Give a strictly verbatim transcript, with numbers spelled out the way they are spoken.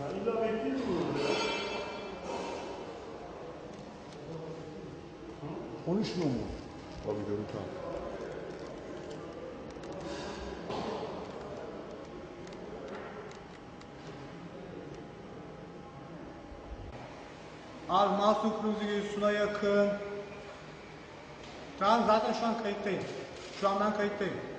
İlla bekleyeyim mi burada? Konuşmuyor mu? Tabii görüntü al. Abi Masum Kırmızıgül Suna yakın. Tamam zaten şu an kayıttayım. Şu an ben kayıttayım.